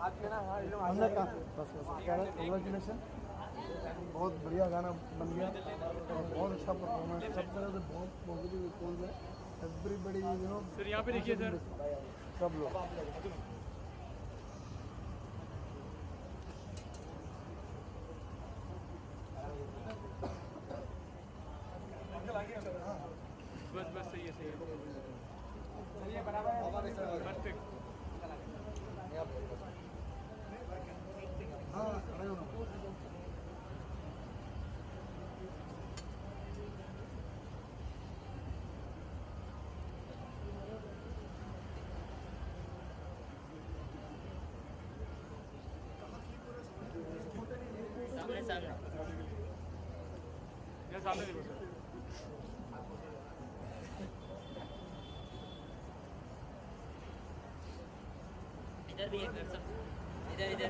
Congratulation, बहुत बढ़िया गाना बन गया और बहुत अच्छा परफॉर्मेंस, सब तरह से बहुत पॉजिटिव रिस्पॉन्स है। एवरीबडी सर यहाँ पे देखिए सर, सब लोग बस बस सही है परफेक्ट। हाँ खड़े हो। यहाँ सामने देखो सर। इधर भी एक सब, इधर इधर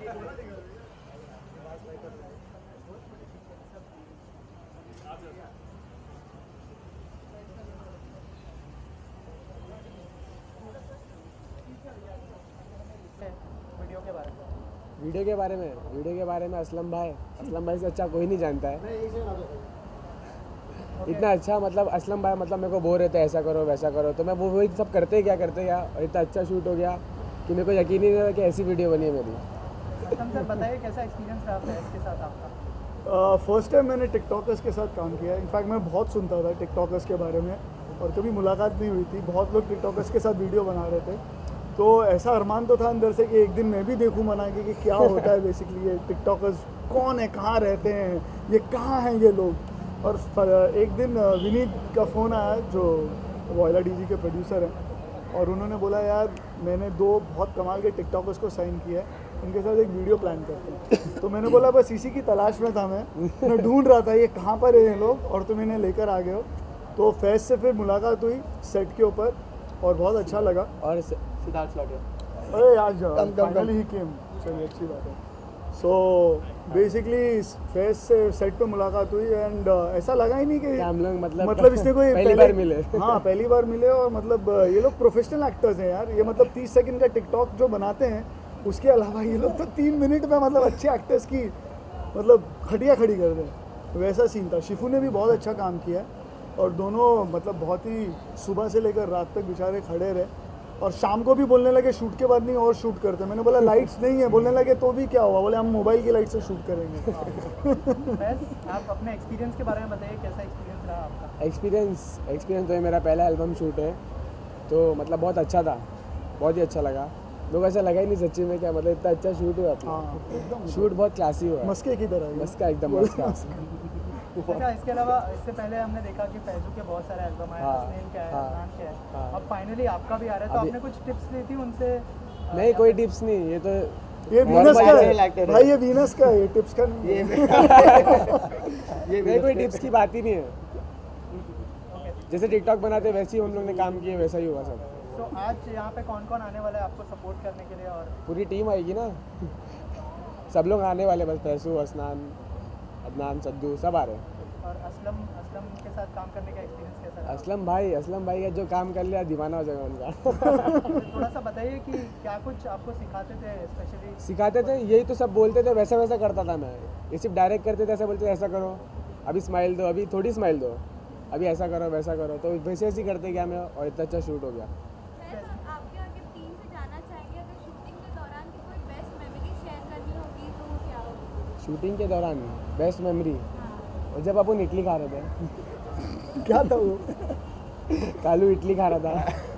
वीडियो के बारे में असलम भाई से अच्छा कोई नहीं जानता है। इतना अच्छा मतलब असलम भाई मतलब मेरे को बोल रहे थे ऐसा करो वैसा करो, तो मैं वो वही सब करते क्या और इतना अच्छा शूट हो गया कि मेरे को यकीन ही नहीं रहा कि ऐसी वीडियो बनी है मेरी। सर बताइए कैसा एक्सपीरियंस रहा फैज़ के साथ आपका? फर्स्ट टाइम मैंने टिकटॉकर्स के साथ काम किया। इनफैक्ट मैं बहुत सुनता था टिकटॉकर्स के बारे में और कभी मुलाकात नहीं हुई थी। बहुत लोग टिकटॉकर्स के साथ वीडियो बना रहे थे, तो ऐसा अरमान तो था अंदर से कि एक दिन मैं भी देखूं बना के कि क्या होता है बेसिकली ये टिकटॉकर्स कौन है, कहाँ रहते हैं, ये कहाँ हैं ये लोग। और एक दिन विनीत का फ़ोन आया जो वॉयला डीजी के प्रोड्यूसर हैं, और उन्होंने बोला यार मैंने 2 बहुत कमाल के टिकटॉकर्स को साइन किया है, उनके साथ एक वीडियो प्लान करते हैं। तो मैंने बोला बस इसी की तलाश में था मैं ढूंढ रहा था ये कहाँ पर है ये लोग, और तुम इन्हें लेकर आ गए हो। तो फैज़ से फिर मुलाकात हुई सेट के ऊपर और बहुत अच्छा लगा। और सिद्धार्थ लौटे अरे आज फाइनली ही केम, चलिए अच्छी बात है। सो बेसिकली फैज़ से सेट पे मुलाकात हुई एंड ऐसा लगा ही नहीं कि हम लोग मतलब इसने कोई पहली बार मिले। हाँ पहली बार मिले, और मतलब ये लोग प्रोफेशनल एक्टर्स हैं यार। ये मतलब 30 सेकंड का टिकटॉक जो बनाते हैं उसके अलावा ये लोग तो 3 मिनट में मतलब अच्छे एक्टर्स की मतलब खटिया खड़ी कर दें, वैसा सीन था। शिफू ने भी बहुत अच्छा काम किया और दोनों मतलब बहुत ही सुबह से लेकर रात तक बेचारे खड़े रहे, और शाम को भी बोलने लगे शूट के बाद नहीं और शूट करते। मैंने बोला लाइट्स नहीं है, बोलने लगे तो भी क्या हुआ, बोले हम मोबाइल की लाइट से शूट करेंगे। आप अपने एक्सपीरियंस के बारे में बताइए, कैसा एक्सपीरियंस रहा आपका? एक्सपीरियंस तो ये मेरा पहला एल्बम शूट है, तो मतलब बहुत अच्छा था, बहुत ही अच्छा लगा। लोग ऐसा लगा ही नहीं सच्ची में क्या मतलब इतना अच्छा शूट हुआ अपना। एकदम शूट बहुत क्लासी हुआ, मस्के की तरह मस्का एकदम मस्का। अच्छा, इसके अलावा इससे पहले हमने देखा कि फैज़ू के बहुत सारे एल्बम आए, हाँ, हसनैन के आए, हाँ, अदनान के आए, हाँ। अब फाइनली आपका भी आ रहा है, तो आपने कुछ टिप्स ली थी उनसे? नहीं कोई टिप्स नहीं, ये तो ये वीनस का है भाई, ये वीनस का है, ये टिप्स का नहीं है। नहीं कोई टिप्स की बात ही नहीं है। जैसे टिकटॉक बनाते वैसे ही हम लोग ने काम किए, वैसा ही हुआ सब। तो आज यहाँ पे कौन कौन आने वाला है आपको सपोर्ट करने के लिए? और पूरी टीम आएगी ना, सब लोग आने वाले, बस फैज़ू, हसनान, अदनान, सद्दू सब आ रहे हैं। और असलम के साथ काम करने का एक्सपीरियंस कैसा रहा? असलम भाई का जो काम कर लिया दीवाना हो जाएगा उनका। थोड़ा सा बताइए कि क्या कुछ आपको सिखाते थे स्पेशली? सिखाते थे, यही तो सब बोलते थे, वैसा वैसा करता था मैं। ये सिर्फ डायरेक्ट करते थे, ऐसा बोलते थे ऐसा करो, अभी स्माइल दो, अभी थोड़ी स्माइल दो, अभी ऐसा करो वैसा करो, तो वैसे ऐसे ही करते गया मैं और इतना अच्छा शूट हो गया। आपके आगे टीम से जानना चाहेंगे अगर शूटिंग के दौरान की कोई बेस्ट मेमोरी शेयर करनी होगी तो वो क्या होगी? शूटिंग के दौरान बेस्ट मेमोरी, और जब अपन इडली खा रहे थे। क्या था वो? कालू इडली खा रहा था,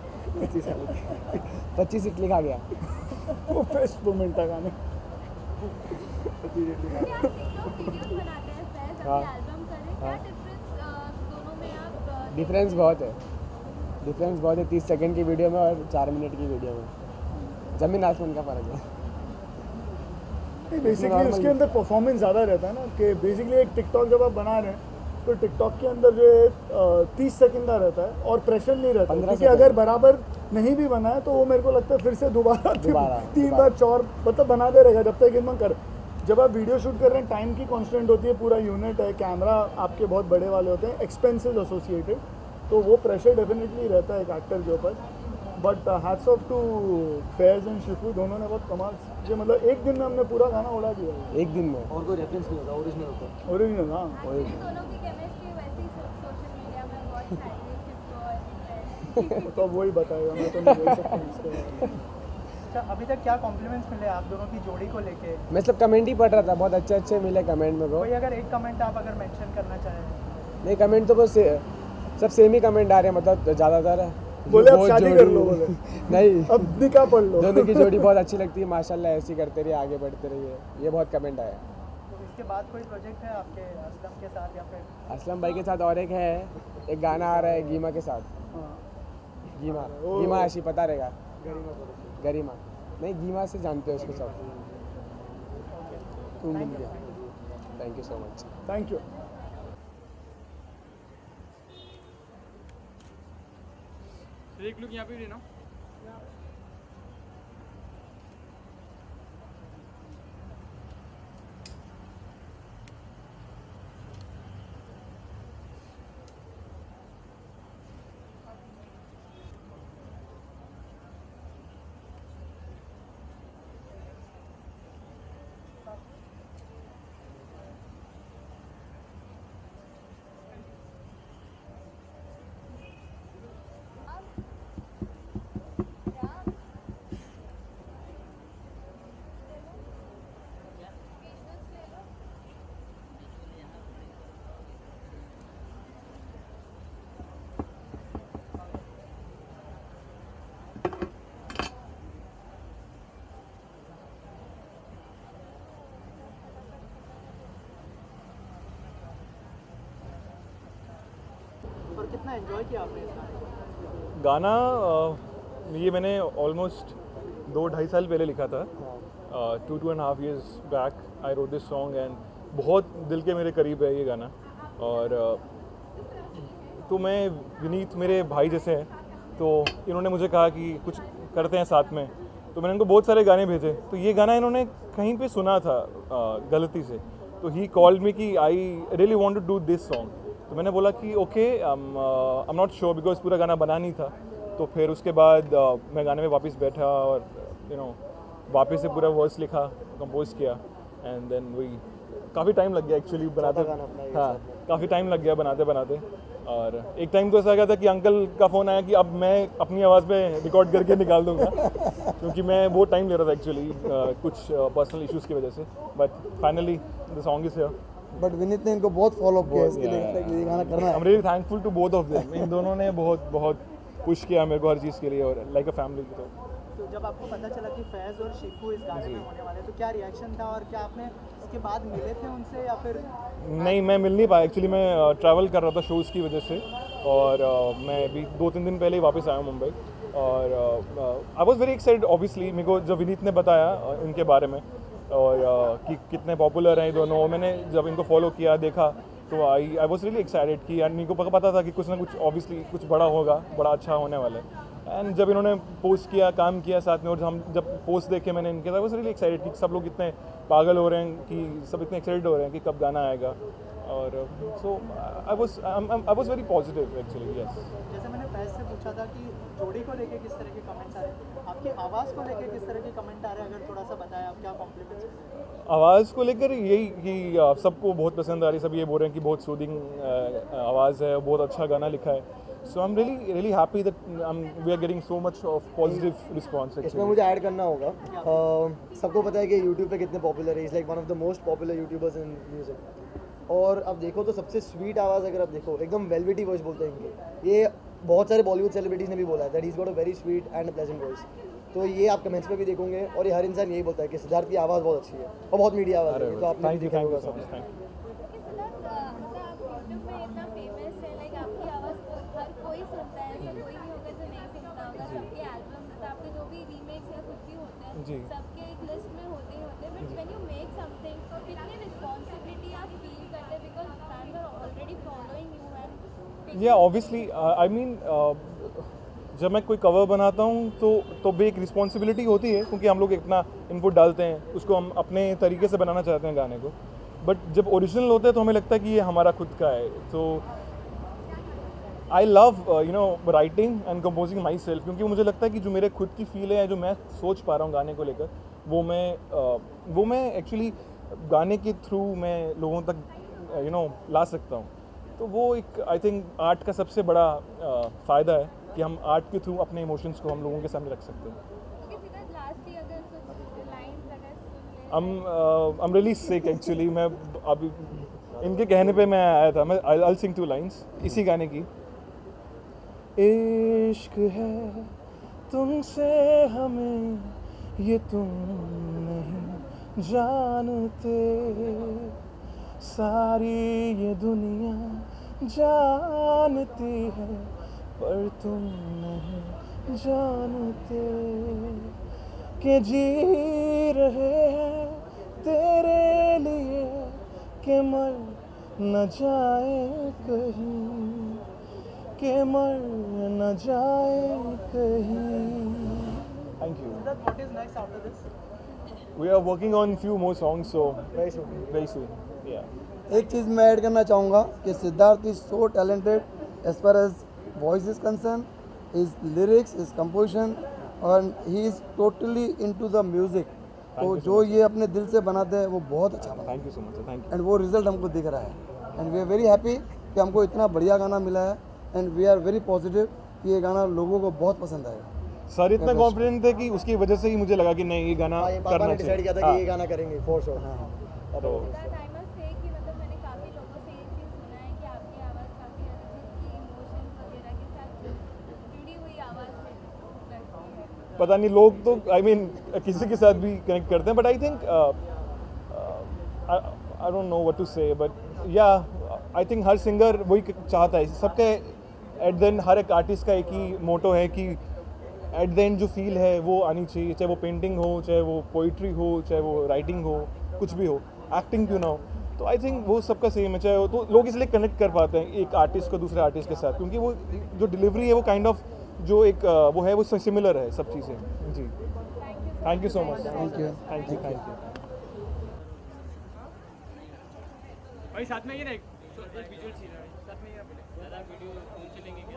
25 इडली खा गया। वो बेस्ट मोमेंट था गाने। वीडियोस बनाते हैं फैज़, हाँ। अपने एल्बम करें, क्या डिफरेंस दोनों में आप डिफरेंस बहुत है, 30 सेकंड की वीडियो में और 4 मिनट की वीडियो में ज़मीन आसमान का फ़र्क है। बेसिकली उसके अंदर परफॉर्मेंस ज़्यादा रहता है ना, कि बेसिकली एक टिकटॉक जब आप बना रहे हैं तो टिकटॉक के अंदर जो है 30 सेकंड का रहता है और प्रेशर नहीं रहता, क्योंकि अगर बराबर नहीं भी बना है तो वो मेरे को लगता है फिर से दोबारा 3 बार 4 मतलब बनाते रहेगा जब तक इनमें कर। जब आप वीडियो शूट कर रहे हैं टाइम की कॉन्स्टेंट होती है, पूरा यूनिट है, कैमरा आपके बहुत बड़े वाले होते हैं, एक्सपेंसेस एसोसिएटेड, तो वो प्रेशर डेफिनेटली रहता है एक एक्टर के ऊपर। But hats off to Faiz and Shifu, दोनों ने बहुत कमाल से, मतलब एक दिन में हमने पूरा गाना उड़ा दिया। एक दिन में और कोई रेफरेंस नहीं होता, ओरिजिनल होता है। ओरिजिनल, हाँ। एक्चुअली दोनों की केमिस्ट्री वैसे ही सोशल मीडिया में बहुत छाई है। तो अब वही बताएगा, मैं तो नहीं बोल सकता इसके बारे में। अच्छा, अभी तक क्या कॉम्प्लीमेंट्स मिले आप दोनों की जोड़ी को लेके? मैं सब कमेंट ही पढ़ रहा था, बहुत अच्छे अच्छे मिले कमेंट मेरे को। कोई अगर एक कमेंट आप अगर मेंशन करना चाहें? नहीं, कमेंट तो बस सब सेम ही कमेंट आ रहे हैं, मतलब ज़्यादातर बोले अब बहुत शादी जोड़ी- कर लो, बोले नहीं, अब निकाह पढ़ लो। दोनों की जोड़ी बहुत अच्छी लगती है माशाल्लाह, ऐसी करते रहिए, आगे बढ़ते रहिए, ये बहुत कमेंट आया। तो इसके बाद कोई प्रोजेक्ट है आपके असलम के साथ या फिर? असलम भाई के साथ और एक है, एक गाना आ रहा है गीमा के साथ। हाँ। गीमा आशी पता रहेगा, गरिमा नहीं, गीमा से जानते हो उसको सब। तू मिल गया, thank you so much. Thank you. एक लुक यहाँ पे भी लेना। और कितना एंजॉय किया आपने इस गाने को? गाना ये मैंने ऑलमोस्ट 2-2.5 साल पहले लिखा था। 2.5 years back I wrote this song and बहुत दिल के मेरे करीब है ये गाना। और तो मैं विनीत मेरे भाई जैसे हैं, तो इन्होंने मुझे कहा कि कुछ करते हैं साथ में, तो मैंने उनको बहुत सारे गाने भेजे। तो ये गाना इन्होंने कहीं पे सुना था गलती से, तो ही कॉल्ड मी कि I really want to do this song. तो मैंने बोला कि okay, I am not sure because पूरा गाना बना नहीं था। तो फिर उसके बाद मैं गाने में वापस बैठा और वापस से पूरा वर्स लिखा, कंपोज किया एंड देन वही काफ़ी टाइम लग गया एक्चुअली बनाते। हाँ, काफ़ी टाइम लग गया बनाते बनाते। और एक टाइम तो ऐसा गया था कि अंकल का फ़ोन आया कि अब मैं अपनी आवाज़ पे रिकॉर्ड करके निकाल दूंगा क्योंकि मैं बहुत टाइम ले रहा था एक्चुअली कुछ पर्सनल इश्यूज़ की वजह से। But finally the song is here. But Vineet ने इनको बहुत फॉलो अप किया इसके लिए, ये गाना करना आई है। Am really thankful to both of them. इन दोनों ने बहुत बहुत पुश किया मेरे को हर चीज़ के लिए और लाइक अ फैमिली। तो जब आपको पता चला कि फैज़ और शिफू इस गाने में होने वाले, तो क्या रिएक्शन था और क्या आपने इसके बाद मिले थे उनसे या फिर? नहीं, मैं मिल नहीं पाया एक्चुअली। मैं ट्रैवल कर रहा था शोज़ की वजह से और मैं अभी 2-3 दिन पहले ही वापस आया हूँ मुंबई। और I was very excited obviously. मेरे को जब विनीत ने बताया इनके बारे में और कि कितने पॉपुलर हैं ये दोनों, मैंने जब इनको फॉलो किया देखा तो आई वॉज रियली एक्साइटेड कि यार मेरे को पता था कि कुछ ना कुछ ऑब्वियसली कुछ बड़ा होगा, बड़ा अच्छा होने वाला है। एंड जब इन्होंने पोस्ट किया, काम किया साथ में, और हम जब पोस्ट देखे मैंने इनके, आई वॉज रियली एक्साइटेड कि सब लोग इतने पागल हो रहे हैं, कि सब इतने एक्साइटेड हो रहे हैं कि कब गाना आएगा। और so I was very positive actually. Yes, जैसे मैंने फैज़ से पूछा था कि जोड़ी को लेके किस तरह के कमेंट्स आ रहे हैं, आपकी आवाज़ को लेके किस तरह के कमेंट आ रहे हैं, अगर थोड़ा सा बताएं आप क्या कॉम्प्लीमेंट्स? आवाज़ को लेकर यही कि सबको बहुत पसंद आ रही है। सब ये बोल रहे हैं कि बहुत सूदिंग आवाज़ है, बहुत अच्छा गाना लिखा है। So I am really happy that we are getting so much of positive response. इसमें मुझे ऐड करना होगा, सबको पता है कि यूट्यूब पे कितने पॉपुलर है, is like one of the most popular YouTubers in music. और अब देखो तो सबसे स्वीट आवाज़ अगर आप देखो, एकदम वेलवेटी वॉइस बोलते हैं इनके। ये बहुत सारे बॉलीवुड सेलिब्रिटीज़ ने भी बोला है that is got a very sweet and pleasant voice. तो ये आप कमेंट्स पे भी देखोगे और ये हर इंसान यही बोलता है कि सिद्धार्थ की आवाज़ बहुत अच्छी है और बहुत मीडिया आवाज़ है। तो आपने थैंक भी यू, देखा थैंक यू होगा सो मच, सब। Thank you. मतलब आप यूट्यूब में इतना फेमस है, लाइक आपकी आवाज़ को हर कोई सुनता है, ऐसा कोई नहीं होगा जो नहीं सुनता होगा। सबके एल्बम, आपके जो भी रीमेक्स या कुछ भी होते हैं, जी। सबके एक लिस्ट में होते ही होते हैं। But when you make something, तो कितनी रिस्पॉन्सिबिलिटी आप फील करते हैं, because fans are already following you and yeah obviously I mean जब मैं कोई कवर बनाता हूँ तो भी एक रिस्पॉन्सिबिलिटी होती है, क्योंकि हम लोग इतना इनपुट डालते हैं, उसको हम अपने तरीके से बनाना चाहते हैं गाने को। बट जब ओरिजिनल होता है तो हमें लगता है कि ये हमारा खुद का है। तो I love you know writing and composing myself, क्योंकि मुझे लगता है कि जो मेरे खुद की फील है, जो मैं सोच पा रहा हूँ गाने को लेकर, वो मैं एक्चुअली गाने के थ्रू मैं लोगों तक यू नो ला सकता हूँ। तो वो एक आई थिंक आर्ट का सबसे बड़ा फ़ायदा है कि हम आर्ट के थ्रू अपने इमोशंस को हम लोगों के सामने रख सकते हैं। ओके सिद्धार्थ, लास्ट ही अगर कुछ लाइंस अगर सुन ले। I'm really sick actually। मैं अभी इनके कहने पे मैं आया था। मैं I'll sing 2 lines इसी गाने की। इश्क है तुमसे हमें ये तुम नहीं जानते, सारी ये दुनिया जानती है पर तुम नहीं जानते, कि जी रहे हैं तेरे लिए, कि मर न जाए कहीं, कि मर न जाए कहीं। Thank you. Siddharth, what is next after this? We are working on few more songs, so Very soon. very soon. Yeah. एक चीज़ मैं ऐड करना चाहूँगा कि Siddharth is so talented as far as voice is concern, his lyrics, his composition, और he is totally into the music. तो जो ये अपने दिल से बनाते हैं वो बहुत अच्छा बना, Thank you so much. Thank you. And वो रिजल्ट हमको दिख रहा है, and we are very happy कि हमको इतना बढ़िया गाना मिला है, and we are very positive कि ये गाना लोगों को बहुत पसंद आएगा। सर इतना कॉन्फिडेंट थे कि उसकी वजह से ही मुझे लगा कि नहीं ये गाना हाँ, ये पापा करना ने डिसाइड किया था चाहिए। कि ये गाना करेंगे फॉर श्योर। तो सिद्धार्थ, I must say कि मतलब मैंने काफ़ी लोगों से ये चीज़ सुना है कि आपकी आवाज़ काफ़ी अरिजीत की इमोशंस वगैरह के साथ जुड़ी हुई आवाज़ में लगती है। पता नहीं, लोग तो आई मीन किसी के साथ भी कनेक्ट करते हैं, but I think I don't know what to say, but yeah I think her singer वही चाहता है। सबके एट द एंड हर एक आर्टिस्ट का एक ही मोटो है कि एट द एंड जो फील है वो आनी चाहिए, चाहे वो पेंटिंग हो, चाहे वो पोइट्री हो, चाहे वो राइटिंग हो, कुछ भी हो, एक्टिंग क्यों ना हो। तो आई थिंक वो सबका सेम है, चाहे वो तो लोग इसलिए कनेक्ट कर पाते हैं एक आर्टिस्ट को दूसरे आर्टिस्ट के साथ, क्योंकि वो जो डिलीवरी है वो काइंड ऑफ जो एक वो है वो सिमिलर है सब चीज़ें। जी thank you so much. Thank you. Thank you. Thank you. भाई साथ में ये ना एक विजुअल सीन है, साथ में ये ना पहले दादा वीडियो चलेंगे क्या?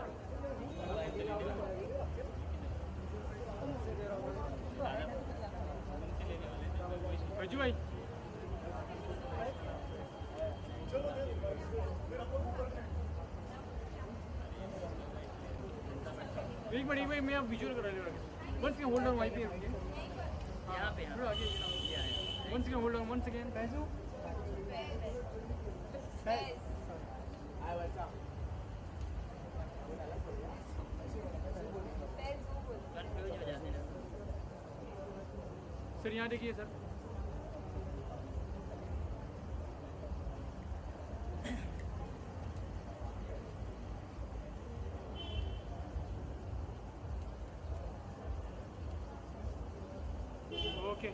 रजू भाई एक मिनट मैं अब विजुअल करा ले रहा हूं। वन सेकंड होल्ड ऑन, वहीं पे रुकिए। यहाँ पे थोड़ा आगे one second hold on, one second पैसू कंफ्यूज हो जाते हैं। सर यहाँ देखिए सर। ओके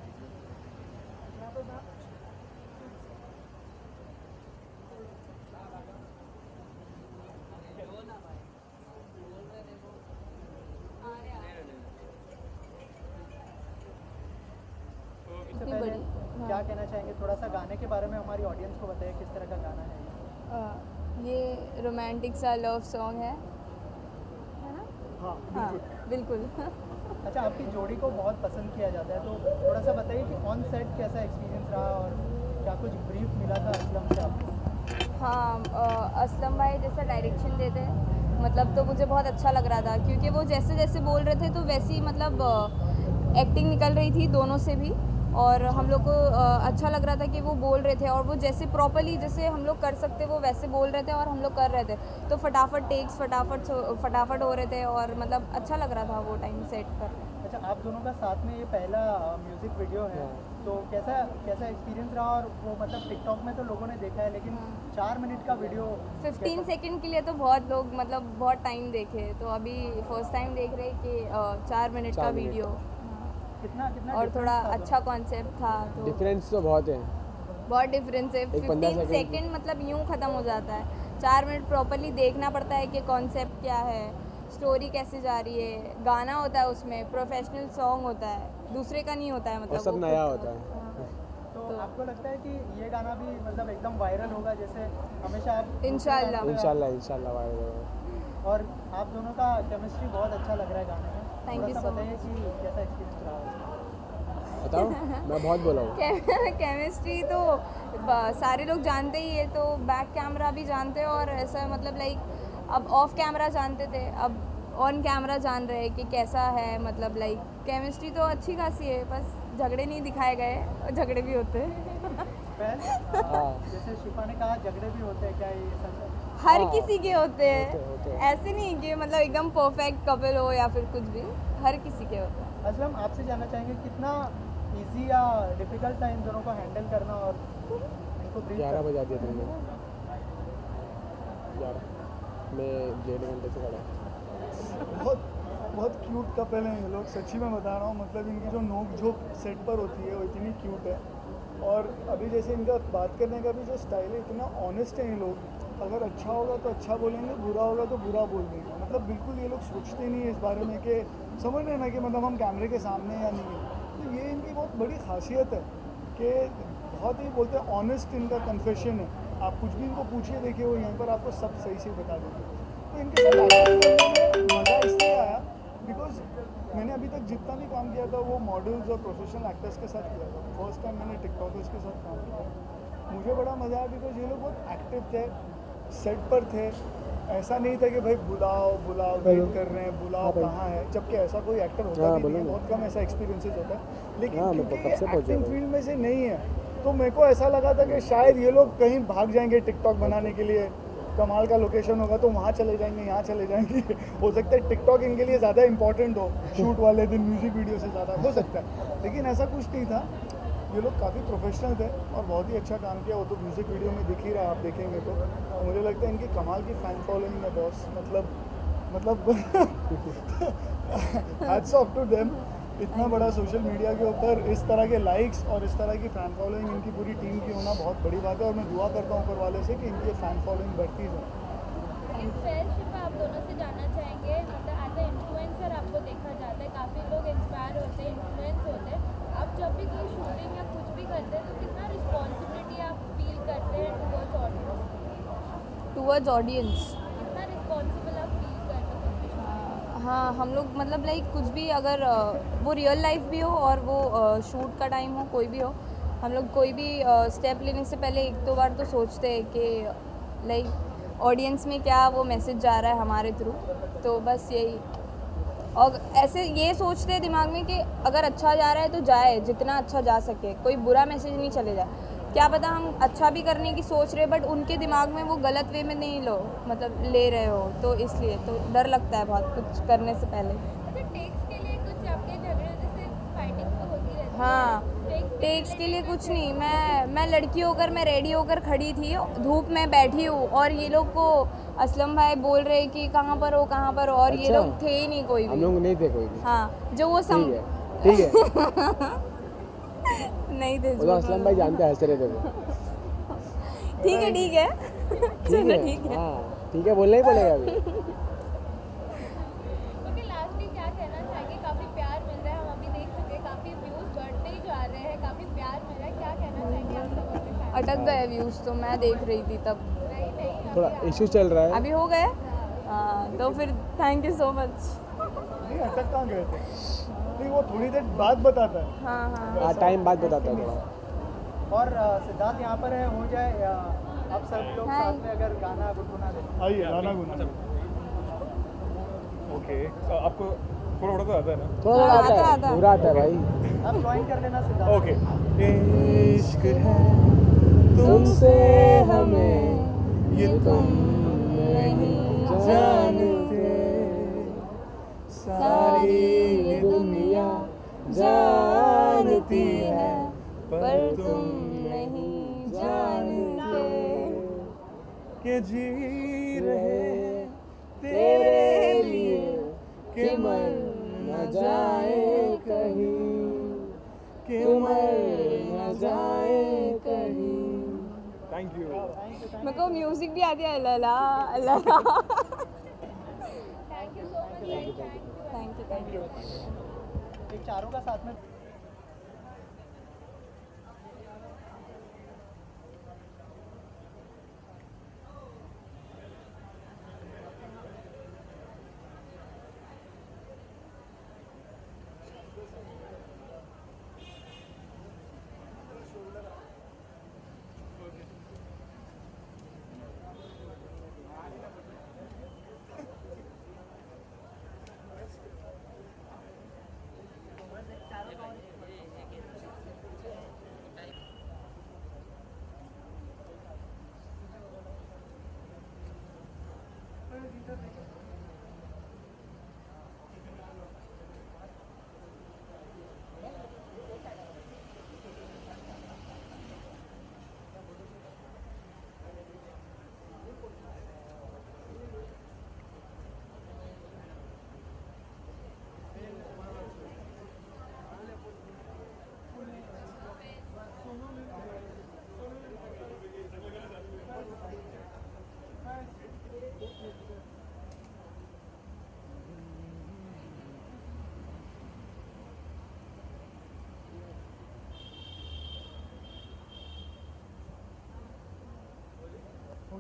इससे पहले क्या कहना चाहेंगे, थोड़ा सा गाने के बारे में हमारी ऑडियंस को बताइए किस तरह का गाना है ये? ये रोमांटिक सा लव सॉन्ग है ना? हाँ हाँ बिल्कुल। अच्छा, आपकी जोड़ी को बहुत पसंद किया जाता है, तो थोड़ा सा बताइए कि ऑन सेट कैसा एक्सपीरियंस रहा और क्या कुछ ब्रीफ मिला था असलम से आपको? हाँ असलम भाई जैसा डायरेक्शन देते हैं मतलब, तो मुझे बहुत अच्छा लग रहा था, क्योंकि वो जैसे जैसे बोल रहे थे तो वैसी मतलब एक्टिंग निकल रही थी दोनों से भी, और हम लोग को अच्छा लग रहा था कि वो बोल रहे थे, और वो जैसे प्रॉपरली जैसे हम लोग कर सकते वो वैसे बोल रहे थे और हम लोग कर रहे थे, तो फटाफट टेक्स फटाफट हो रहे थे, और मतलब अच्छा लग रहा था वो टाइम सेट कर। अच्छा, आप दोनों का साथ में ये पहला म्यूज़िक वीडियो है, तो कैसा एक्सपीरियंस रहा? और वो मतलब टिकटॉक में तो लोगों ने देखा है, लेकिन 4 मिनट का वीडियो 15 सेकंड के लिए तो बहुत लोग मतलब बहुत टाइम देखे, तो अभी फर्स्ट टाइम देख रहे कि 4 मिनट का वीडियो, कितना और थोड़ा अच्छा कॉन्सेप्ट था, तो डिफरेंस तो बहुत है, बहुत डिफरेंस है। 15 सेकंड मतलब यूँ ख़त्म हो जाता है, 4 मिनट प्रॉपरली देखना पड़ता है कि कॉन्सेप्ट क्या है, स्टोरी कैसे जा रही है, गाना होता है उसमें, प्रोफेशनल सॉन्ग होता है, दूसरे का नहीं होता है, मतलब सब नया होता है। तो आपको लगता है कि ये गाना भी मतलब एकदम वायरल होगा, जैसे हमेशा आप इंशाल्लाह इंशाल्लाह वायरल होगा। और आप दोनों का केमिस्ट्री बहुत अच्छा लग रहा है गाने में। Thank थोड़ा you सा so बताइए कि कैसा एक्सपीरियंस रहा है। बताओ, मैं बहुत बोला हूँ। केमिस्ट्री तो सारे लोग जानते ही है, तो बैक कैमरा भी जानते हैं और ऐसा मतलब लाइक अब ऑफ कैमरा जानते थे, अब ऑन कैमरा जान रहे हैं कि कैसा है, मतलब लाइक केमिस्ट्री तो अच्छी खासी है, बस झगड़े नहीं दिखाए गए और झगड़े भी होते हैं। जैसे शिफा ने कहा झगड़े भी होते हैं, क्या ये सच है? हर किसी के होते हैं, ऐसे नहीं कि मतलब एकदम परफेक्ट कपल हो या फिर कुछ भी, हर किसी के होते हैं। असलम, आपसे जानना चाहेंगे कितना इजी या डिफिकल्ट था इन दोनों को हैंडल करना और इनको ब्रीफ 11 बजा दिया तुमने। 11 मैं 1.5 घंटे से खड़ा हूँ। बहुत बहुत क्यूट कपल हैं ये लोग, सच्ची में बता रहा हूँ। मतलब इनकी जो नोक झोंक सेट पर होती है वो इतनी क्यूट है। और अभी जैसे इनका बात करने का भी जो स्टाइल है, इतना ऑनेस्ट है ये लोग। अगर अच्छा होगा तो अच्छा बोलेंगे, बुरा होगा तो बुरा बोल देंगे। मतलब बिल्कुल ये लोग सोचते नहीं है इस बारे में कि समझ रहे हैं ना कि मतलब हम कैमरे के सामने या नहीं है। तो ये इनकी बहुत बड़ी खासियत है कि बहुत ही बोलते हैं ऑनेस्ट इनका कन्फेशन है। आप कुछ भी इनको पूछिए, देखिए वो यहीं पर आपको सब सही से बता देंगे। तो इनके साथ एक्टिंग करने में मज़ा इसलिए आया बिकॉज मैंने अभी तक जितना भी काम किया था वो मॉडल्स और प्रोफेशनल एक्टर्स के साथ किया था। फर्स्ट टाइम मैंने टिकटॉकर्स के साथ काम किया। मुझे बड़ा मज़ा आया बिकॉज ये लोग बहुत एक्टिव थे, सेट पर थे। ऐसा नहीं था कि भाई बुलाओ बुलाओ वेट कर रहे हैं, बुलाओ कहाँ है, जबकि ऐसा कोई एक्टर होता भी नहीं है, बहुत कम ऐसा एक्सपीरियंसेस होता है। लेकिन क्योंकि ये एक्टिंग फील्ड में से नहीं है तो मेरे को ऐसा लगा था कि शायद ये लोग कहीं भाग जाएंगे टिकटॉक बनाने के लिए, कमाल का लोकेशन होगा तो वहाँ चले जाएंगे, यहाँ चले जाएंगे। हो सकता है टिकटॉक इनके लिए ज़्यादा इंपॉर्टेंट हो शूट वाले दिन, म्यूज़िक वीडियो से ज़्यादा हो सकता है। लेकिन ऐसा कुछ नहीं था, ये लोग काफ़ी प्रोफेशनल थे और बहुत ही अच्छा काम किया। वो तो म्यूज़िक वीडियो में दिख ही रहा है, आप देखेंगे तो। और मुझे लगता है इनकी कमाल की फ़ैन फॉलोइंग है बॉस, मतलब हैट्स ऑफ टू देम। इतना बड़ा सोशल मीडिया के ऊपर इस तरह के लाइक्स और इस तरह की फ़ैन फॉलोइंग इनकी पूरी टीम की होना बहुत बड़ी बात है। और मैं दुआ करता हूँ ऊपर वाले से कि इनकी फ़ैन फॉलोइंग बढ़ती जाए। शिफा, आप दोनों से जानना चाहेंगे, मतलब एज ए इन्फ्लुएंसर आपको देखा जाता है, काफ़ी लोग इंस्पायर होते हैं, इन्फ्लुएंस होते हैं। आप जब भी कोई शूटिंग या कुछ भी करते हैं तो कितना रिस्पॉन्सिबिलिटी आप फील करते हैं टुवर्ड्स ऑडियंस? कितना रिस्पॉन्सिबल आप फील करते हैं? हाँ, हम लोग मतलब लाइक कुछ भी अगर वो रियल लाइफ भी हो और वो शूट का टाइम हो, कोई भी हो, हम लोग कोई भी स्टेप लेने से पहले एक दो बार तो सोचते हैं कि लाइक ऑडियंस में क्या वो मैसेज जा रहा है हमारे थ्रू। तो बस यही, और ऐसे ये सोचते हैं दिमाग में कि अगर अच्छा जा रहा है तो जाए, जितना अच्छा जा सके, कोई बुरा मैसेज नहीं चले जाए। क्या पता हम अच्छा भी करने की सोच रहे बट उनके दिमाग में वो गलत वे में नहीं ले रहे हो, तो इसलिए तो डर लगता है बहुत कुछ करने से पहले। अच्छा, टेक्स के लिए कुछ आपके झगड़े जैसे फाइटिंग तो होती रहती है? हाँ, टेक्स के लिए कुछ नहीं, मैं लड़की होकर मैं रेडी होकर खड़ी थी, धूप में बैठी हूँ और ये लोग को असलम भाई बोल रहे कि कहाँ पर हो कहाँ पर हो, और ये लोग थे ही नहीं कोई भी। हम लोग नहीं थे कोई भी। हाँ, जो वो ठीक है नहीं थे वो तो असलम भाई जानते हैं, हंस रहे थे वो। ठीक है ठीक है, हाँ ठीक है, बोलना ही पड़ेगा अभी। ओके, लास्टली क्या कहना चाहेंगे? काफ़ी प्यार मिल रहा है, हम अभी देख चुके हैं, काफ़ी व्यूज़ बढ़ते ही जा रहे हैं, काफ़ी प्यार मिल रहा है, क्या कहना चाहेंगे आप सब अपने फैन? अटक गए व्यूज़, तो मैं देख रही थी तब। नहीं थोड़ा इशू चल रहा है अभी हो गए। तो फिर थैंक यू सो मच। नहीं, अटक कहाँ गए थे? नहीं, वो थोड़ी देर बाद बताता है। हाँ, टाइम बाद बताता है थोड़ा। और सिद्धार्थ यहाँ पर है, हो जाए आप सब लोग साथ में अगर गाना गुनगुना दें। आइए गाना गुना। ओके, आपको थोड़ा थोड़ा तो आता है ना? थोड़ा आता है, पूरा आता है भाई। आप ज्वाइन कर लेना सिद्धार्थ। ओके। इश्क है तुमसे हमें ये तुम नहीं जानते, सारी दुनिया जानती है पर तुम नहीं जानते कि जी रहे तेरे लिए कि मर न जाए कहीं, कि मर न जाए कहीं। Thank you. मेरे को म्यूजिक भी आती है, Allah Allah. Thank you so much. Thank you. एक चारों का साथ में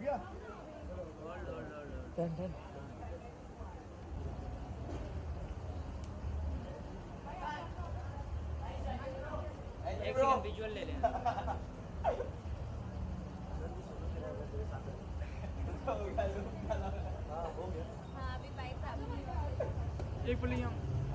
गया एक सेकंड विजुअल ले लें हाँ अभी भाई साहब एक पुलिंग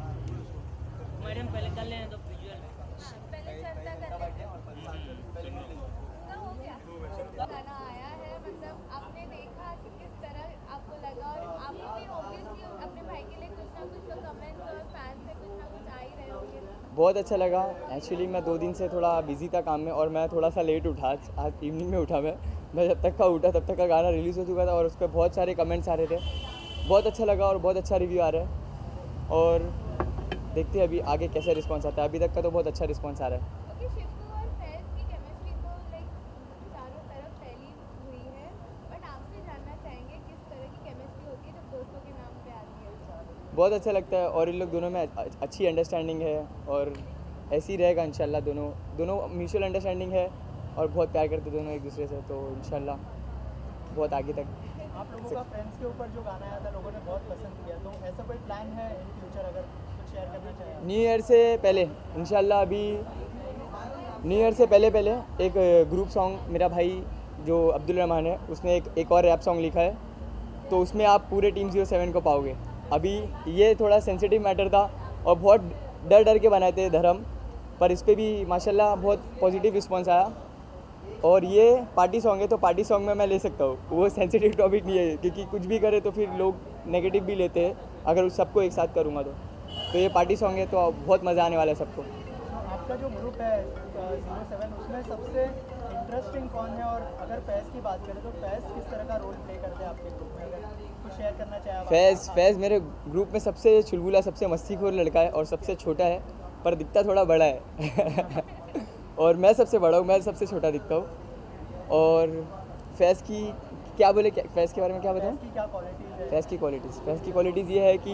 मैडम पहले कर लें तो विजुअल पहले चर्चा करते हैं तो हो गया गाना आया है मतलब आपने देखा कि किस तरह आपको लगा और आपको भी ऑब्वियसली अपने भाई के लिए कुछ ना कुछ तो कमेंट्स और फैन से कुछ ना कुछ आ ही रहे होंगे बहुत अच्छा लगा। एक्चुअली मैं 2 दिन से थोड़ा बिजी था काम में और मैं थोड़ा सा लेट उठा, आज इवनिंग में उठा मैं जब तक का उठा तब तक का गाना रिलीज़ हो चुका था और उस पर बहुत सारे कमेंट्स आ रहे थे। बहुत अच्छा लगा और बहुत अच्छा रिव्यू आ रहा है और देखते हैं अभी आगे कैसा रिस्पांस आता है। अभी तक का तो बहुत अच्छा रिस्पांस आ रहा है। ओके शिफू और फैज की केमिस्ट्री तो लाइक चारों तरफ फैली हुई है बट आपसे जानना चाहेंगे किस तरह की केमिस्ट्री होती है जब दोस्तों के नाम पे आती है बहुत अच्छा लगता है और इन लोग दोनों में अच्छी अंडरस्टैंडिंग है और ऐसे ही रहेगा इंशाल्लाह। दोनों म्यूचुअल अंडरस्टैंडिंग है और बहुत प्यार करते दोनों एक दूसरे से, तो इंशाल्लाह बहुत आगे तक। आप लोगों का फ्रेंड्स के ऊपर जो गाना आया था लोगों ने बहुत पसंद किया, तो ऐसा कोई प्लान है इन फ्यूचर अगर कुछ शेयर करना चाहें? न्यू ईयर से पहले इंशाल्लाह, अभी न्यू ईयर से पहले एक ग्रुप सॉन्ग मेरा भाई जो अब्दुल रहमान है उसने एक और रैप सॉन्ग लिखा है, तो उसमें आप पूरे टीम 07 को पाओगे। अभी ये थोड़ा सेंसिटिव मैटर था और बहुत डर के बनाए थे धर्म, पर इस पर भी माशाल्लाह बहुत पॉजिटिव रिस्पॉन्स आया। और ये पार्टी सॉन्ग है तो पार्टी सॉन्ग में मैं ले सकता हूँ, वो सेंसिटिव टॉपिक नहीं है क्योंकि कुछ भी करे तो फिर लोग नेगेटिव भी लेते हैं अगर उस सबको एक साथ करूँगा तो ये पार्टी सॉन्ग है तो बहुत मज़ा आने वाला है सबको। आपका जो ग्रुप है 07 उसमें सबसे इंटरेस्टिंग कौन है और अगर फैज़ की बात करें तो फैज़ किस तरह का रोल प्ले करते हैं आपके ग्रुप में, अगर कुछ शेयर करना चाहें आप? फैज़ मेरे ग्रुप में सबसे चुलबुला सबसे मस्तीखोर लड़का है और सबसे छोटा है पर दिखता थोड़ा बड़ा है और मैं सबसे बड़ा हूँ, मैं सबसे छोटा दिखता हूँ। और फैज़ की क्या बोले, फैज़ के बारे में क्या बताऊँ? फैज़ की क्वालिटीज़ ये है कि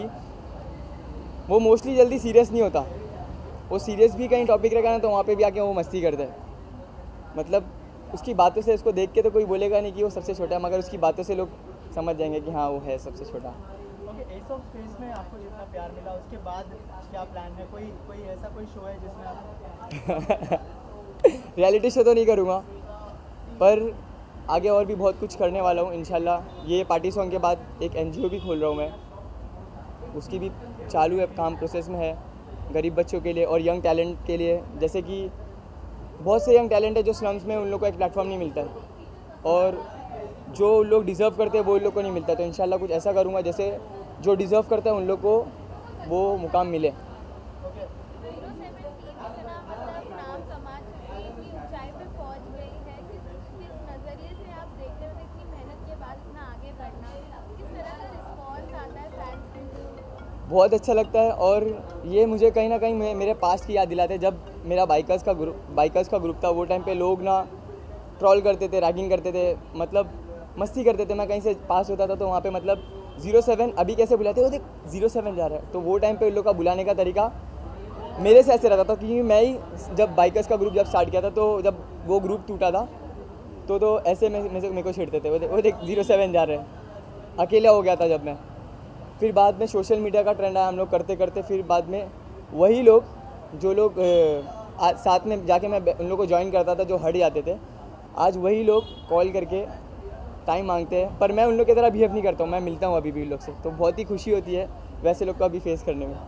वो मोस्टली जल्दी सीरियस नहीं होता। वो सीरियस भी कहीं टॉपिक रहेगा ना तो वहाँ पे भी आके वो मस्ती करता है। मतलब उसकी बातों से उसको देख के तो कोई बोलेगा नहीं कि वो सबसे छोटा है, मगर उसकी बातों से लोग समझ जाएंगे कि हाँ वो है सबसे छोटा। ओके, एस ऑफ स्पेस में आपको जितना प्यार मिला उसके बाद क्या प्लान है? कोई ऐसा कोई शो है जिसमें आप रियलिटी शो तो नहीं करूँगा पर आगे और भी बहुत कुछ करने वाला हूँ इंशाल्लाह। ये पार्टी सॉन्ग के बाद एक NGO भी खोल रहा हूँ मैं, उसकी भी चालू है, काम प्रोसेस में है, गरीब बच्चों के लिए और यंग टैलेंट के लिए। जैसे कि बहुत से यंग टैलेंट है जो स्लम्स में उन लोग को एक प्लेटफॉर्म नहीं मिलता है और जो लोग डिज़र्व करते हैं वो उन लोग को नहीं मिलता, तो इंशाल्लाह कुछ ऐसा करूँगा जैसे जो डिज़र्व करता है उन लोग को वो मुकाम मिले। बहुत अच्छा लगता है और ये मुझे कहीं ना कहीं मेरे पास्ट की याद दिलाते हैं। जब मेरा बाइकर्स का ग्रुप था वो टाइम पे लोग ना ट्रॉल करते थे, रैगिंग करते थे, मतलब मस्ती करते थे। मैं कहीं से पास होता था तो वहाँ पे मतलब 07 अभी कैसे बुलाते हो, देख 07 जा रहा है, तो वो टाइम पे उन लोग का बुलाने का तरीका मेरे से ऐसे रहता था क्योंकि मैं ही जब बाइकर्स का ग्रुप जब स्टार्ट किया था तो जब वो ग्रुप टूटा था तो ऐसे मेरे को छेड़ते थे, वो देख 07 जा रहे हैं। अकेला हो गया था जब मैं। फिर बाद में सोशल मीडिया का ट्रेंड आया, हम लोग करते करते फिर बाद में वही लोग जो लोग साथ में जाके मैं उन लोग को ज्वाइन करता था जो हट जाते थे, आज वही लोग कॉल करके टाइम मांगते हैं। पर मैं उन लोग की तरह बिहेव नहीं करता हूँ, मैं मिलता हूँ अभी भी उन लोग से, तो बहुत ही खुशी होती है वैसे लोग को अभी फेस करने में।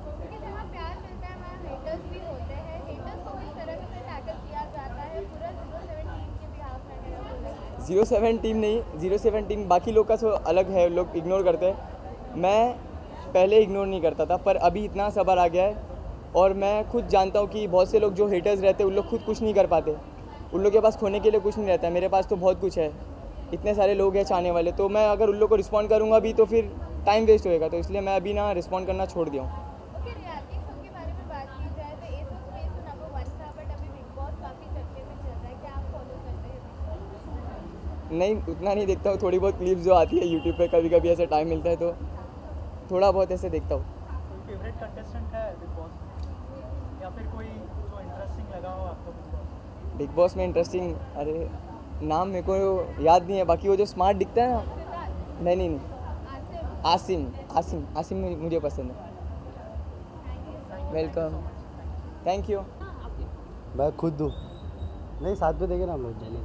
07 टीम नहीं, 07 टीम बाकी लोग का तो अलग है, लोग इग्नोर करते हैं। मैं पहले इग्नोर नहीं करता था पर अभी इतना सब्र आ गया है और मैं खुद जानता हूँ कि बहुत से लोग जो हेटर्स रहते हैं उन लोग खुद कुछ नहीं कर पाते, उन लोग के पास खोने के लिए कुछ नहीं रहता है। मेरे पास तो बहुत कुछ है, इतने सारे लोग हैं चाहने वाले, तो मैं अगर उन लोग को रिस्पॉन्ड करूँगा भी तो फिर टाइम वेस्ट होएगा, तो इसलिए मैं अभी ना रिस्पॉन्ड करना छोड़ दिया हूँ। नहीं उतना नहीं देखता हूँ, थोड़ी बहुत क्लिप्स जो आती है यूट्यूब पे कभी कभी ऐसे टाइम मिलता है तो थोड़ा बहुत ऐसे देखता हूँ। फेवरेट कंटेस्टेंट है बिग बॉस या फिर कोई जो इंटरेस्टिंग लगा हो आपको? बिग बॉस में इंटरेस्टिंग, अरे नाम मेरे को याद नहीं है, बाकी वो जो स्मार्ट दिखता है ना, नहीं आसिम आसिम आसिम मुझे पसंद है। Welcome, thank you. मैं खुद हूँ, नहीं साथ में देंगे ना हम लोग दोनों।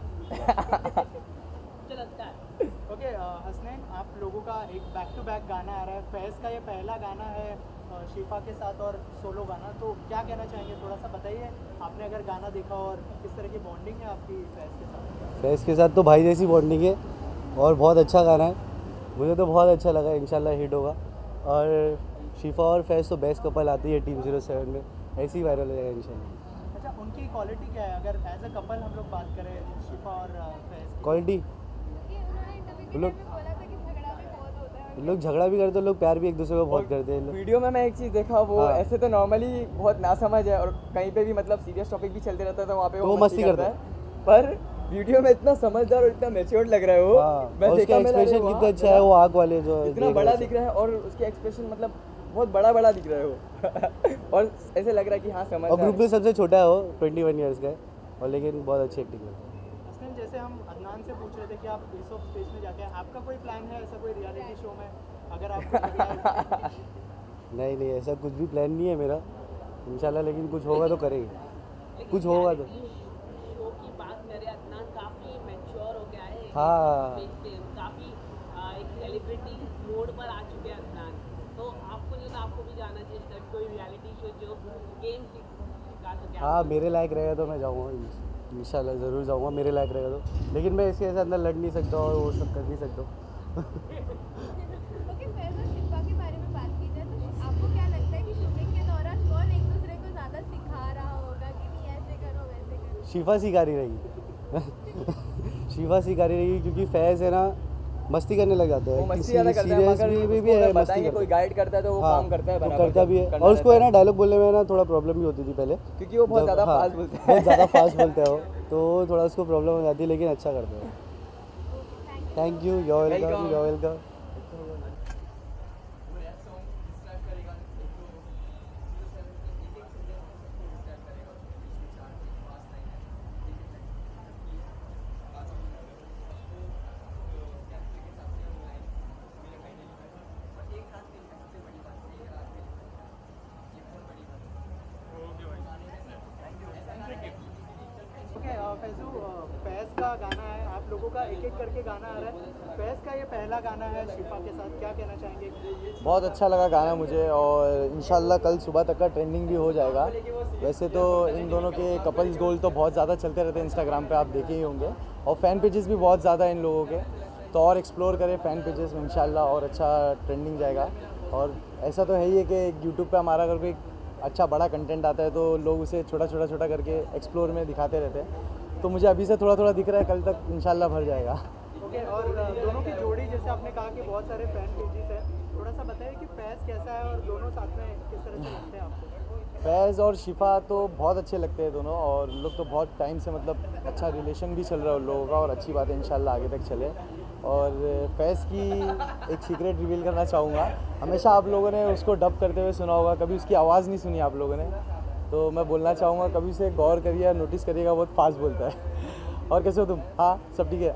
ओके हसनैन, आप लोगों का एक बैक टू बैक गाना आ रहा है, फैज़ का ये पहला गाना है शिफा के साथ और सोलो गाना, तो क्या कहना चाहेंगे, थोड़ा सा बताइए। आपने अगर गाना देखा और किस तरह की बॉन्डिंग है आपकी फैज़ के साथ? फैज़ के साथ तो भाई जैसी बॉन्डिंग है और बहुत अच्छा गाना है, मुझे तो बहुत अच्छा लगा, इंशाल्लाह हिट होगा। और शिफा और फैज़ तो बेस्ट कपल आती है टीम 07 में, ऐसे ही वायरल हो जाएगा इंशाल्लाह। अच्छा, उनकी क्वालिटी क्या है अगर एज अ कपल हम लोग बात करें शिफा और फैज़? क्वालिटी, लोग झगड़ा भी करते हैं, लोग प्यार भी एक दूसरे को बहुत करते हैं। वीडियो में मैं एक चीज़ देखा, वो ऐसे तो नॉर्मली बहुत नासमझ है और कहीं पे भी मतलब सीरियस टॉपिक भी चलते रहता है तो वहाँ पे वो मस्ती करता है, पर वीडियो में इतना समझदार और इतना मैच्योर्ड लग रहा है वो। मैं उसका एक्सप्रेशन कितना अच्छा है, वो आँख वाले जो इतना बड़ा दिख रहा है और उसके एक्सप्रेशन मतलब बहुत बड़ा दिख रहा है वो और ऐसे लग रहा है कि हाँ समझ। और ग्रुप में सबसे छोटा है वो, 21 ईयर्स का है, और लेकिन बहुत अच्छी एक्टिंग है। जैसे हम अदनान से पूछ रहे थे कि आप एस ऑफ स्पेस में जाके, आपका कोई प्लान है ऐसा कोई रियलिटी शो में अगर आप? नहीं ऐसा कुछ भी प्लान नहीं है मेरा, इंशाल्लाह, लेकिन कुछ होगा तो करेंगे, कुछ होगा तो। शो की बात करें, अदनान काफ़ी मैच्योर हो गया है, हाँ काफ़ी एक सेलिब्रिटी मोड पर आ चुके हैं अदनान, तो आपको जो आपको भी जाना चाहिए कोई रियलिटी शो जो गेम सिखा सके। हाँ मेरे लायक रहेगा तो मैं जाऊँगा, इंशाल्लाह ज़रूर जाऊँगा, मेरे लायक रहेगा तो, लेकिन मैं इसके अंदर लड़ नहीं सकता और वो सब कर नहीं सकता। ओके, फैज़ और शिफा के बारे में बात की जाए तो आपको क्या लगता है कि शूटिंग के दौरान कौन एक दूसरे को ज़्यादा सिखा रहा होगा कि नहीं ऐसे करो वैसे करो? शिफा सिखा रही रहेगी शिफा सिखा रही रहेगी, क्योंकि फैज़ है ना मस्ती करने लग जाते हैं, सीरियस भी है, मस्ती कोई गाइड करता है तो वो काम करता है, वो करता भी है। और उसको है ना डायलॉग बोलने में ना थोड़ा प्रॉब्लम भी होती थी पहले, क्योंकि वो बहुत ज़्यादा फास्ट बोलता है, बहुत ज़्यादा फास्ट बोलता है वो, तो थोड़ा उसको प्रॉब्लम हो जाती है, लेकिन अच्छा करते हैं। Thank you, you welcome. Faiz का गाना है, आप लोगों का एक एक करके गाना आ रहा है, फैज़ का ये पहला गाना है शिफा के साथ, क्या कहना चाहेंगे? बहुत अच्छा लगा गाना मुझे और इंशाल्लाह कल सुबह तक का ट्रेंडिंग भी हो जाएगा। वैसे तो इन दोनों के कपल्स गोल तो बहुत ज़्यादा चलते रहते हैं इंस्टाग्राम पे, आप देखे ही होंगे, और फ़ैन पेजेस भी बहुत ज़्यादा हैं इन लोगों के, तो और एक्सप्लोर करें फ़ैन पेजेस में, इंशाल्लाह और अच्छा ट्रेंडिंग जाएगा। और ऐसा तो है ही है कि यूट्यूब पे हमारा अगर कोई अच्छा बड़ा कंटेंट आता है तो लोग उसे छोटा करके एक्सप्लोर में दिखाते रहते हैं, तो मुझे अभी से थोड़ा दिख रहा है, कल तक इंशाल्लाह भर जाएगा। ओके, और दोनों की जोड़ी जैसे आपने कहा कि बहुत सारे फैन पेजेस हैं, थोड़ा सा बताइए कि फैज़ कैसा है और दोनों साथ में किस तरह से लगते हैं आपको? फैज़ और शिफा तो बहुत अच्छे लगते हैं दोनों, और लोग तो बहुत टाइम से मतलब अच्छा रिलेशन भी चल रहा है उन लोगों का, और अच्छी बात है इंशाल्लाह आगे तक चले। और फैज़ की एक सीक्रेट रिवील करना चाहूँगा, हमेशा आप लोगों ने उसको डब करते हुए सुना होगा, कभी उसकी आवाज़ नहीं सुनी आप लोगों ने, तो मैं बोलना चाहूँगा कभी उसे गौर करिए, नोटिस करिएगा, बहुत फास्ट बोलता है। और कैसे हो तुम? हाँ सब ठीक है।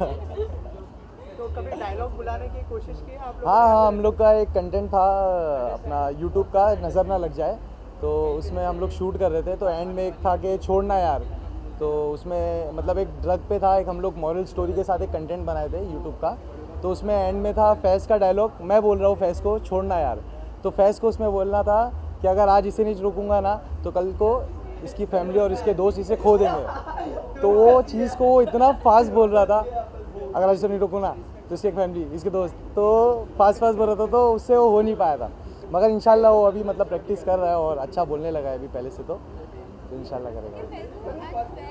तो कभी डायलॉग बुलाने की कोशिश की आप लोग? हाँ, हम लोग का एक कंटेंट था अपना यूट्यूब का, नज़र ना लग जाए, तो उसमें हम लोग शूट कर रहे थे, तो एंड में एक था कि छोड़ना यार, तो उसमें मतलब एक ड्रग पे था, एक हम लोग मॉरल स्टोरी के साथ एक कंटेंट बनाए थे यूट्यूब का, तो उसमें एंड में था फैज़ का डायलॉग, मैं बोल रहा हूँ फैज़ को छोड़ना यार, तो फैज़ को उसमें बोलना था कि अगर आज इसे नहीं रोकूंगा ना तो कल को इसकी फैमिली और इसके दोस्त इसे खो देंगे, तो वो चीज़ को इतना फास्ट बोल रहा था, अगर आज इसे नहीं रोकूंगा तो इसकी एक फैमिली, इसके दोस्त, तो फास्ट बोल रहा था, तो उससे वो हो नहीं पाया था, मगर इंशाल्लाह वो अभी मतलब प्रैक्टिस कर रहा है और अच्छा बोलने लगा है अभी पहले से, तो इंशाल्लाह करेगा।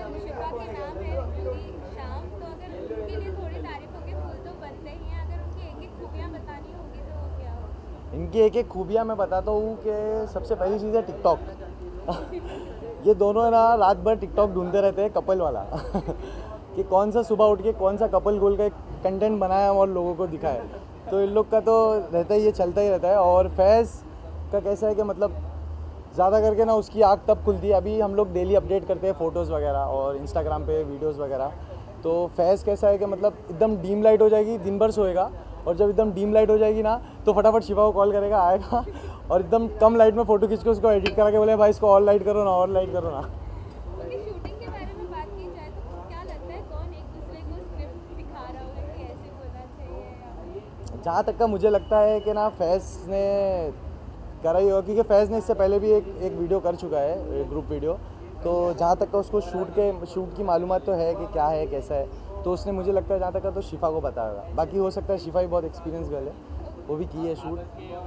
इनकी एक एक खूबियाँ मैं बताता हूँ कि सबसे पहली चीज़ है टिकटॉक। ये दोनों है ना रात भर टिकटॉक ढूंढते रहते हैं कपल वाला कि कौन सा सुबह उठ के कौन सा कपल गोल का एक कंटेंट बनाया और लोगों को दिखाए, तो इन लोग का तो रहता ही, ये चलता ही रहता है। और फैज़ का कैसा है कि मतलब ज़्यादा करके ना उसकी आँख तब खुलती है। अभी हम लोग डेली अपडेट करते हैं फ़ोटोज़ वगैरह और इंस्टाग्राम पे वीडियोज़ वगैरह। तो फैज़ कैसा है कि मतलब एकदम डीम लाइट हो जाएगी, दिन भर सोएगा, और जब एकदम डीम लाइट हो जाएगी ना तो फटाफट शिफा को कॉल करेगा, आएगा और एकदम कम लाइट में फ़ोटो खींच के उसको एडिट करा के बोले भाई इसको और लाइट करो ना, और लाइट करो ना। ओके, शूटिंग के बारे में बात की जाए तो क्या लगता है कौन एक दूसरे को स्क्रिप्ट सिखा रहा होगा कि ऐसे बोलना चाहिए? जहाँ तक का मुझे लगता है कि ना फैज़ ने करा ही होगा, क्योंकि फैज़ ने इससे पहले भी एक वीडियो कर चुका है, ग्रुप वीडियो। तो जहाँ तक का उसको शूट की मालूमात तो है कि क्या है कैसा है, तो उसने मुझे लगता है जहाँ तक का तो शिफा को पता होगा। बाकी हो सकता है शिफा भी बहुत एक्सपीरियंस गर्ल है, वो भी की है शूट।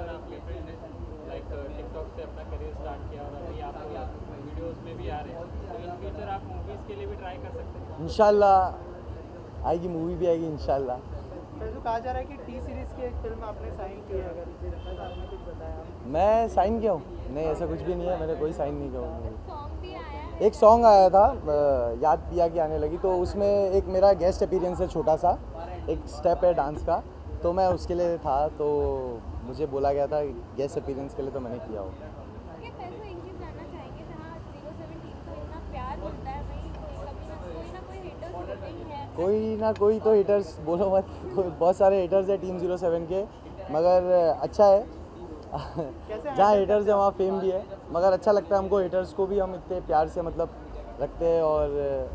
टिकटॉक से अपना करियर स्टार्ट किया और अभी आप वीडियोस में भी आ रहे हैं, तो इन फ्यूचर आप मूवीज़ के लिए भी ट्राई कर सकते हैं। इंशाल्लाह आएगी, मूवी भी आएगी इंशाल्लाह। तो कहा जा रहा है कि टी सीरीज़ की एक फिल्म आपने साइन की है, अगर आपने कुछ बताया? मैं साइन किया हूँ? नहीं, ऐसा कुछ भी नहीं है, मैंने कोई साइन नहीं किया हूँ। सॉन्ग भी आया है? एक सॉन्ग आया था याद पिया की आने लगी, तो उसमें एक मेरा गेस्ट अपीयरेंस है, छोटा सा एक स्टेप है डांस का, तो मैं उसके लिए था, तो मुझे बोला गया था गेस्ट अपीयरेंस के लिए, तो मैंने किया हो। क्या फैज़ को एक चीज़ जानना चाहेंगे, जहाँ 017 टीम को इतना प्यार मिलता है, वहीं कोई ना कोई हेटर्स होते ही है। कोई ना कोई तो हेटर्स बोलो मत, बहुत सारे हेटर्स है टीम 07 के, मगर अच्छा है जहाँ हेटर्स है वहाँ फेम भी है, मगर अच्छा लगता है हमको। हेटर्स को भी हम इतने प्यार से मतलब रखते हैं और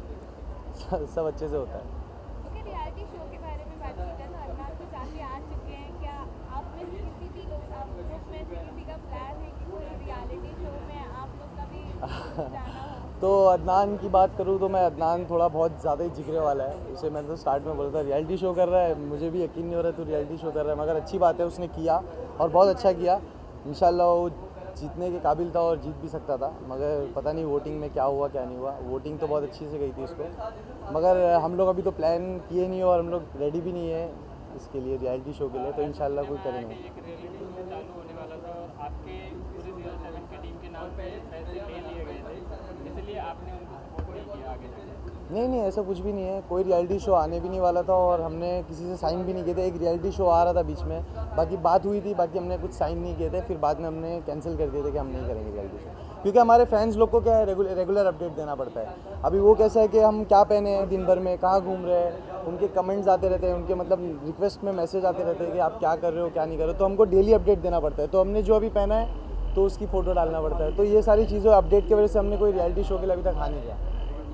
सब अच्छे से होता है। ओके, रियलिटी शो के बारे में बात की जाए तो अदनान तो काफ़ी आ चुके हैं, क्या आप में से किसी भी लोग आप ग्रुप में से किसी का प्लान है कि कोई रियलिटी शो में आप लोग का भी जाना हो? तो अदनान की बात करूँ तो मैं अदनान थोड़ा बहुत ज़्यादा ही जिगरे वाला है, उसे मैंने तो स्टार्ट में बोला था रियलिटी शो कर रहा है, मुझे भी यकीन नहीं हो रहा है तो रियलिटी शो कर रहा है, मगर अच्छी बात है उसने किया और बहुत अच्छा किया। इंशाल्लाह वो जीतने के काबिल था और जीत भी सकता था, मगर पता नहीं वोटिंग में क्या हुआ क्या नहीं हुआ। वोटिंग तो बहुत अच्छी से गई थी उसको, मगर हम लोग अभी तो प्लान किए नहीं और हम लोग रेडी भी नहीं है इसके लिए, रियलिटी शो के लिए, तो इंशाल्लाह कोई करेंगे। एक रियलिटी शो चालू होने वाला था और आपके पूरे 07 की टीम के नाम पे पैसे ले लिए गए थे, इसलिए आपने उनको सपोर्ट नहीं किया आगे जाके? नहीं, ऐसा कुछ भी नहीं है, कोई रियलिटी शो आने भी नहीं वाला था और हमने किसी से साइन भी नहीं किए थे। एक रियलिटी शो आ रहा था बीच में, बाकी बात हुई थी, बाकी हमने कुछ साइन नहीं किए थे, फिर बाद में हमने कैंसिल कर दिए थे कि हम नहीं करेंगे रियलिटी शो, क्योंकि हमारे फैंस लोग को क्या है रेगुलर अपडेट देना पड़ता है। अभी वो कैसा है कि हम क्या पहने हैं दिन भर में, कहाँ घूम रहे हैं, उनके कमेंट्स आते रहते हैं, उनके मतलब रिक्वेस्ट में मैसेज आते रहते हैं कि आप क्या कर रहे हो क्या नहीं कर रहे हो, तो हमको डेली अपडेट देना पड़ता है। तो हमने जो अभी पहना है तो उसकी फ़ोटो डालना पड़ता है, तो ये सारी चीज़ें अपडेट की वजह से हमने कोई रियलिटी शो के लिए अभी तक आ नहीं किया।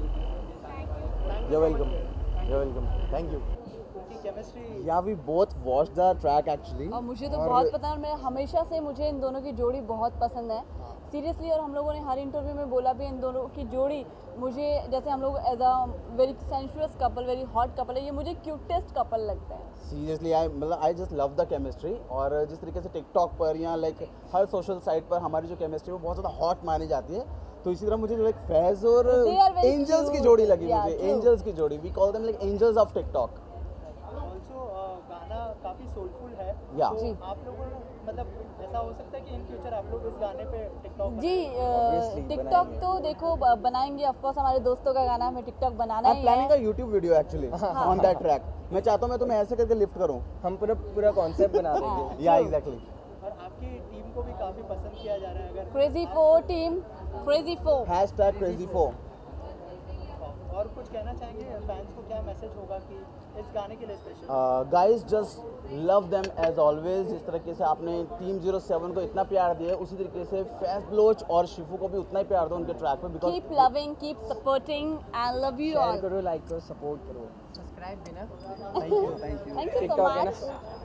You're welcome. Thank you. Yeah, we both watched the track actually. और मुझे तो बहुत पता है, मैं हमेशा से मुझे इन दोनों की जोड़ी बहुत पसंद है सीरियसली, और हम लोगों ने हर इंटरव्यू में बोला भी इन दोनों की जोड़ी मुझे, जैसे हम लोग as a very sensuous couple, very hot couple है, ये मुझे क्यूटेस्ट कपल लगता है seriously. I just love the chemistry, और जिस तरीके से टिकटॉक पर या लाइक हर सोशल साइट पर हमारी जो केमिस्ट्री वो बहुत ज़्यादा हॉट मानी जाती है, तो इसी तरह मुझे लाइक फैज़ और एंजल्स की जोड़ी लगी मुझे, एंजल्स की जोड़ी, we call them like angels of TikTok. Also गाना काफ़ी सोलफुल है, या तो आप लोगों को मतलब ऐसा हो सकता है कि इन फ्यूचर आप लोग इस गाने पे टिकटॉक जी टिकटॉक तो देखो बनाएंगे, ऑफ कोर्स हमारे दोस्तों का गाना हमें टिकटॉक बनाना है। He planning a YouTube video actually on that track. मैं चाहता हूँ मैं तुम्हें ऐसे करके लिफ्ट करूँ, हम पूरा कॉन्सेप्ट बना देंगे। या एग्जैक्टली। और आपकी टीम को भी काफ़ी पसंद किया जा रहा है, अगर Crazy4 टीम, Crazy4 #Crazy4। और कुछ कहना चाहेंगे फैंस को, क्या मैसेज होगा कि इस गाने के लिए special? Guys just love them as always. जिस तरीके से आपने टीम 07 को इतना प्यार दिया, उसी तरीके से फैज़ बलोच और शिफू को भी उतना ही प्यार दो उनके ट्रैक पे, because keep loving, keep supporting and love you all. Share करो, लाइक करो, सपोर्ट करो, सब्सक्राइब भी ना। Thank you thank you so much.